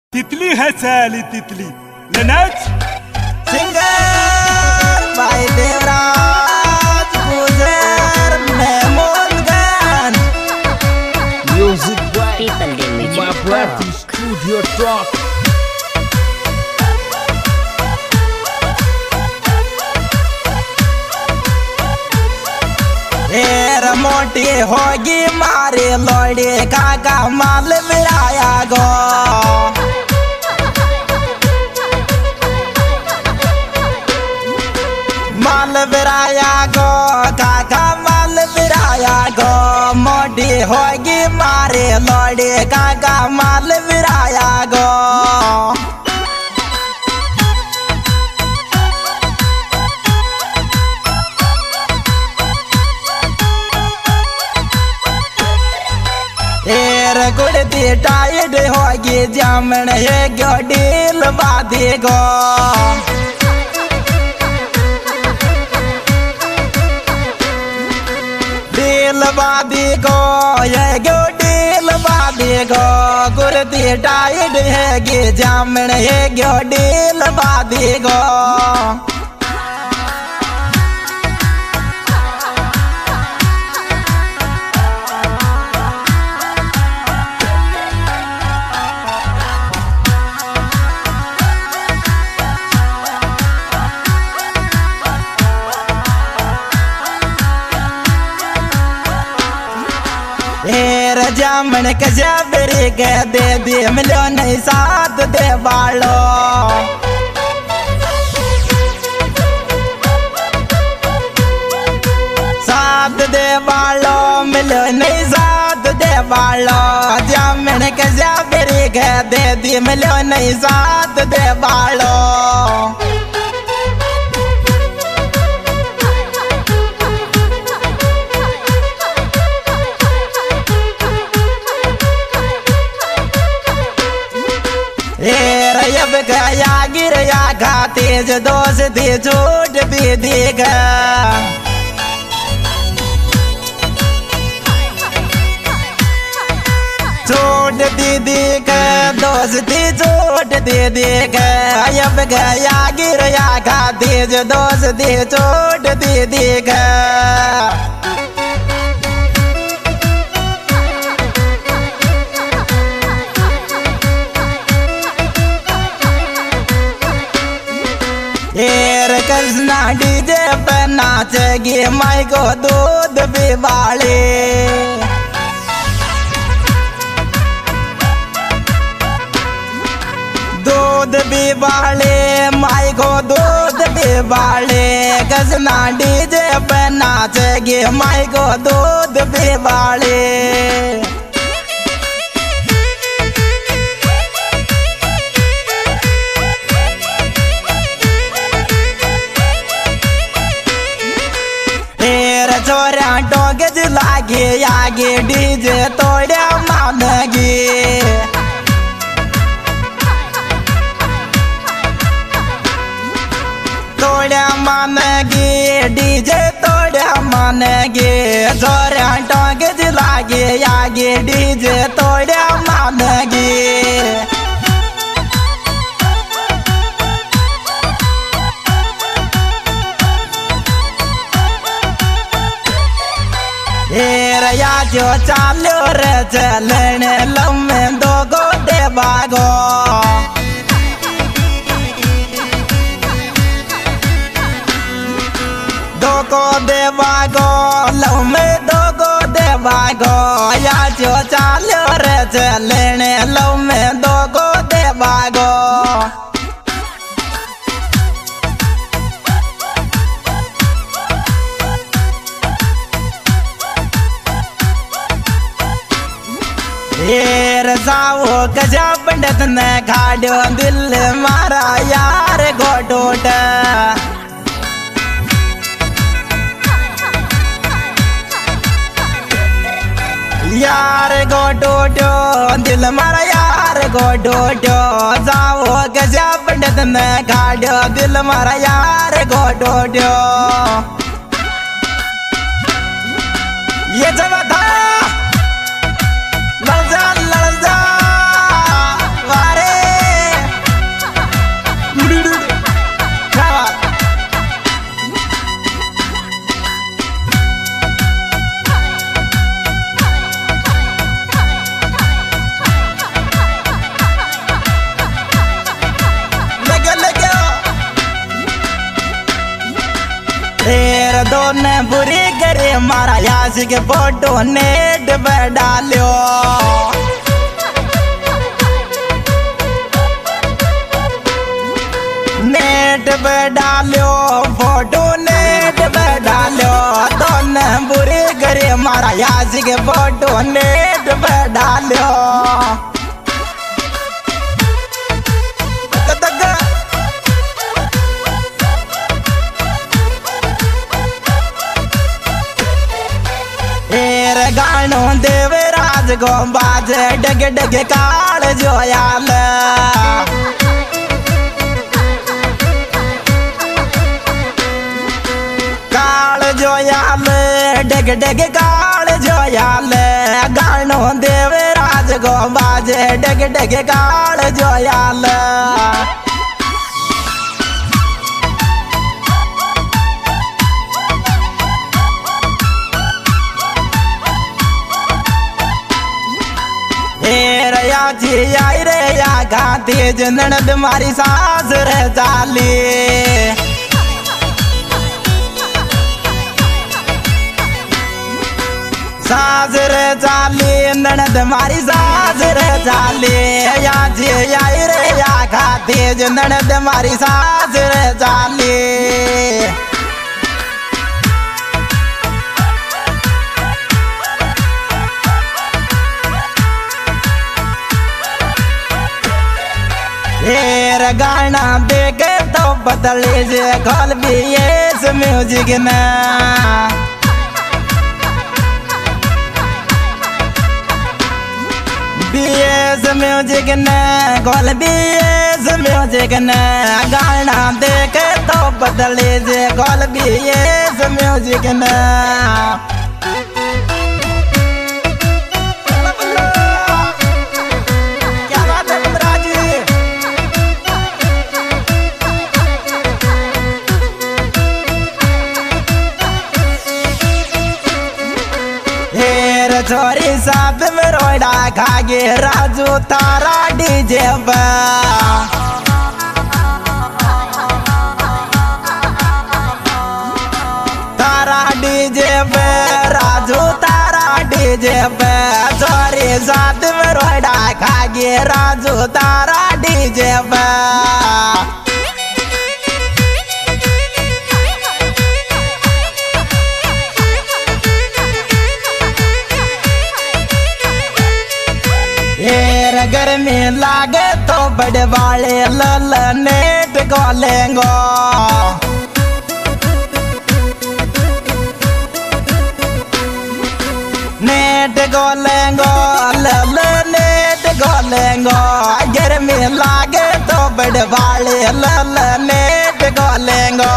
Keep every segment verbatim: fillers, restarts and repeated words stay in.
तितली है सैली तितली लनच सिंगर भाई Devraj Gujar Memonganj music by People they make my it brother talk. studio talk एर मोटी होगी मारे लोड़ी काका माल मिलाया गो माल बिराया गो काका माल बिराया गो मोटी होगी मारे लोड़ी काका माल बिराया गो एर गुड़ती टाइड होगी जामन है गो डील बाधी गो डील बाधी गो ये गो डील बाधी गो गुड़ती टाइड है गे जामन है गो डील बाधी गो जामन कजबरी के दे दे मिलो नहीं साथ दे बालो साथ दे बालो मिलो नहीं साथ दे बालो जामन कजबरी के दे दे मिलो नहीं साथ दे बालो अब गया गिरया गा तेज दोस्ती झूठ भी देगा झूठ दी देगा दोस्ती झूठ दे देगा अब गया गिरया गा तेज दोस्ती झूठ दे देगा एर कृष्णा डीजे पे नाचेगी माई को दूध भी बाले दूध भी बाले माई को दूध भी बाले कृष्णा डीजे पे नाचेगी माई को दूध भी बाले छोरा टोगज लागे आगे डीजे तोड़े मानगी तोड़े मानगी डीजे तोड़े मानगी छोरा टोगज लागे आगे डीजे तोड़े मानगी या जो चालो रे चलने लम्बे दो गोटे बागो दो को दे बागो लम्बे दो को दे बागो या जो चालो रे चलने लम्बे दो को दे बागो एर जाओ गजा पंडित ने खाड़ो दिल मारा यार गोटोट यार गोटोटो दिल मारा यार गोटोटो जाओ गजा पंडित ने खाड़ो दिल मारा यार गोटोटो ये जब था लड़ जा लड़ जा वारे बुरी करे मारा यास के फोटो नेट पे डालो नेट पे डालो फोटो नेट पे डालो दोनों बुरी करे मारा यास के फोटो नेट पे डालो गानो देवराज गो बाजे डगे डगे काल जोयाल काल जोयाल डगे डगे काल जोयाल गानो देवराज गो बाजे डगे डगे काल जोयाल जी आई रे या गाती जननद मारी सास रे जाली सास रे जाली ननद मारी सास रे जाली या जी आई रे या गाती जननद मारी सास रे जाली हेर गाना देखे तो बदले जे कल भी इस म्यूजिक में बीएस म्यूजिक ने कल भी इस म्यूजिक ने गाना देखे तो बदले जे कल भी इस म्यूजिक ने छोरी साथ में रोड़ा खागे राजू तारा डीजे पे तारा डीजे पे राजू तारा डीजे पे छोरी साथ में रोड़ा खागे राजू तारा डीजे पे गर्मी लागे तो बड़े वाले लल नेट गोलेंगो नेट गोलेंगो लल नेट गोलेंगो गर्मी लागे तो बड़े वाले लल नेट गोलेंगो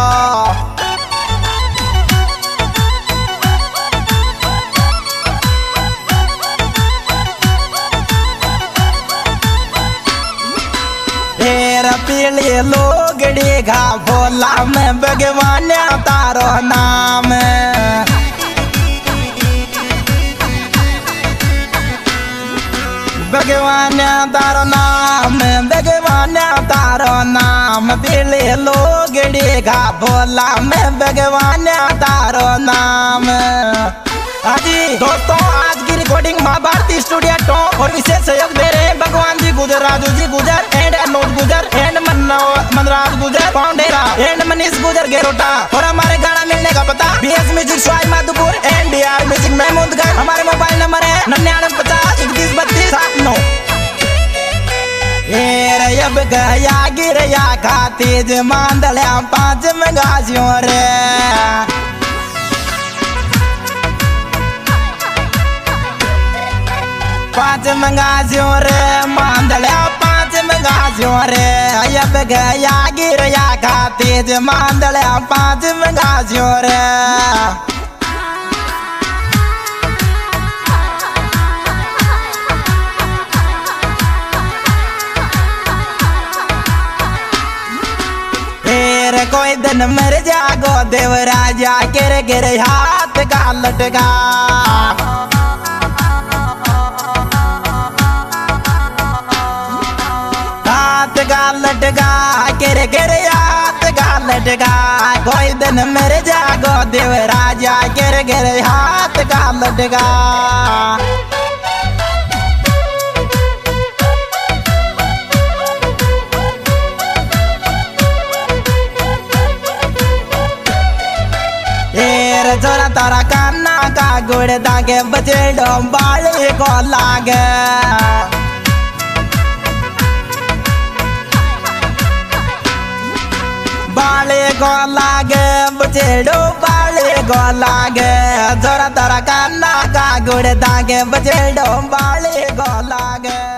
पीली लोगड़ी घा भोला में भगवान तारो नाम भगवान तारो नाम भगवान तारो नाम पीली लोगड़ी घा भोला में भगवान तारो नाम। हाजी दोस्तों आज की रिकॉर्डिंग माँ भारती स्टूडियो टॉप और विशेष सहयोग दे रहे हैं भगवान जी गुजर राजू जी गुजर एंड अनोज गुजर एंड मनराज गुजर पाउंडेरा एंड मनीष गुजर गेरोटा और हमारे गाना मिलने का पता BS music Swai Madhupur and DR music Mahmudganj. हमारे मोबाइल नंबर है निन्यानवे पचास इकतीस बत्तीस सात नौ। अब गया गिरया खाती ज मांदलिया पांच मंगासियों रे पांच मंगासियों रे मांदलिया पांच मंगासियों रे अब गया गिरया खाती ज मांदलिया पांच मंगासियों रे। कोई दिन मर जागो देवराजा गिर गिर हाथ का लटका हाथ का लटका गिर गिर हाथ का लटका कोई दिन मेरे जागो देव राजा गिर गिर हाथ का लटका जोरा तारा कान्ना का गुड़ दागे बचे डोंबाले को लागे बाले को लागे बचे डोंबाले को लागे जोरा तारा कान्ना का गुड़ दागे बचे डोंबाले को लागे।